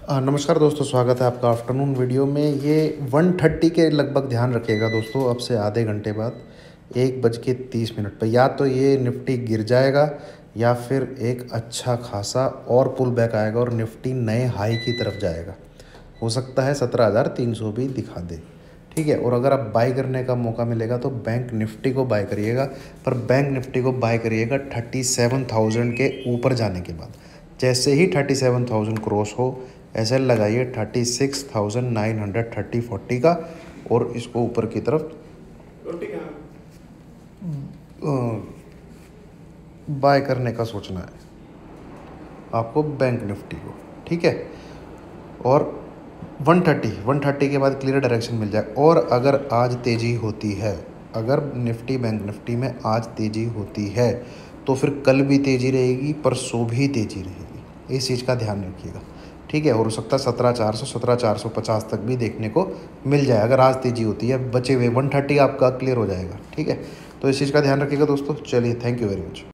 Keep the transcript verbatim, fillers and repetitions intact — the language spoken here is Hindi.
अ, नमस्कार दोस्तों, स्वागत है आपका आफ्टरनून वीडियो में। ये वन थर्टी के लगभग ध्यान रखिएगा दोस्तों, अब से आधे घंटे बाद एक बज के तीस मिनट पर या तो ये निफ्टी गिर जाएगा या फिर एक अच्छा खासा और पुल बैक आएगा और निफ्टी नए हाई की तरफ जाएगा। हो सकता है सत्रह हज़ार तीन सौ भी दिखा दे, ठीक है। और अगर आप बाय करने का मौका मिलेगा तो बैंक निफ्टी को बाय करिएगा, पर बैंक निफ्टी को बाय करिएगा थर्टी सेवन थाउजेंड के ऊपर जाने के बाद। जैसे ही थर्टी सेवन थाउजेंड क्रॉस हो ऐसे लगाइए thirty six thousand nine hundred thirty forty का, और इसको ऊपर की तरफ बाय करने का सोचना है आपको बैंक निफ्टी को, ठीक है। और वन थर्टी वन थर्टी के बाद क्लियर डायरेक्शन मिल जाए। और अगर आज तेज़ी होती है, अगर निफ्टी बैंक निफ्टी में आज तेज़ी होती है तो फिर कल भी तेज़ी रहेगी, परसों भी तेज़ी रहेगी। इस चीज़ का ध्यान रखिएगा, ठीक है। और हो सकता है सत्रह चार सौ सत्रह चार सौ पचास तक भी देखने को मिल जाए अगर आज तेज़ी होती है। बचे हुए वन थर्टी आपका क्लियर हो जाएगा, ठीक है। तो इस चीज़ का ध्यान रखिएगा दोस्तों। चलिए, थैंक यू वेरी मच।